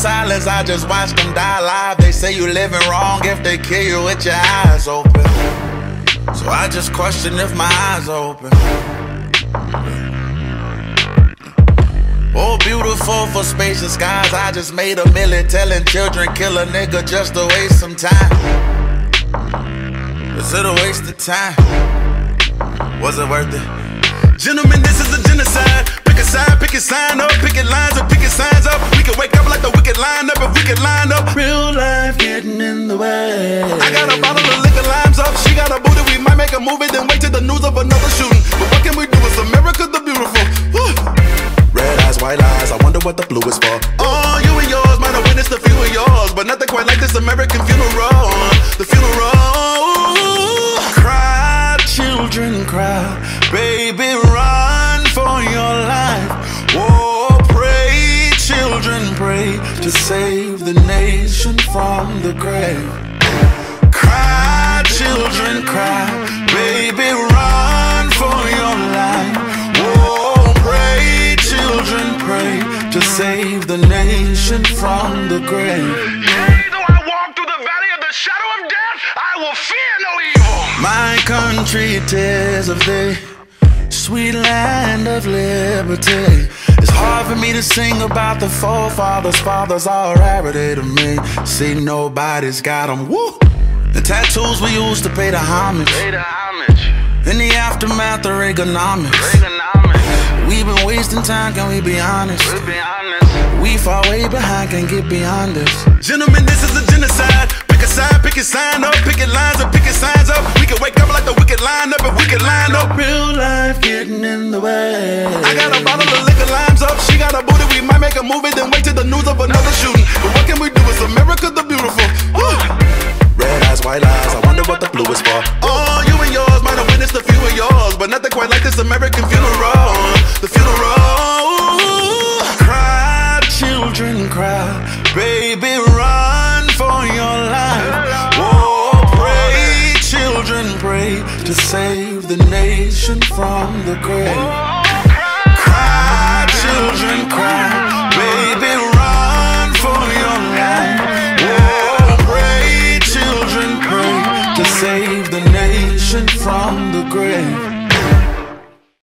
silence, I just watch them die live. They say you living wrong if they kill you with your eyes open. So I just question if my eyes open. Oh, beautiful for spacious skies. I just made a million telling children kill a nigga just to waste some time. Is it a waste of time? Was it worth it? Gentlemen, this is a genocide. Pick a side, pick your sign up, pick your lines up, pick your signs up. We can wake up like the wicked line up if we can line up. Real life getting in the way. I got a bottle of liquor, limes up. She got a booty, we might make a movie, then wait till the news of another shooting. But what can we do? It's America the beautiful. Woo. Red eyes, white eyes, I wonder what the blue is for. Oh, you and yours might have witnessed a few of yours, but nothing quite like this American funeral. The funeral. Cry, children, cry. Baby, run for your life. Oh, pray, children, pray to save the nation from the grave. Cry, children, cry. Baby, run for your life. Oh, pray, children, pray to save the nation from the grave. Yea, though I walk through the valley of the shadow of death, I will fear no evil. My country, 'tis of thee, sweet land of liberty. It's hard for me to sing about the forefathers. Fathers are rarity to me. See, nobody's got them. Woo! The tattoos we used to pay the homage. In the aftermath of Reaganomics. We've been wasting time, can we be honest? We fall way behind, can't get beyond this. Gentlemen, this is a genocide. Pick a side, pick your sign up, pick your lines up, pick your signs up. We can wake up like the wicked line up if we can line up. Real life getting in the way. I got a bottle of liquor, limes up. She got a booty, we might make a movie, then wait till the news of another shooting. But what can we do? It's America the beautiful. Woo. Red eyes, white eyes, I wonder what the blue is for. Oh, you and yours might have witnessed a few of yours, but nothing quite like this American funeral. The funeral. Cry, children, cry. Baby, run for your life. Oh, pray, children, pray to save the nation from the grave. Cry, children,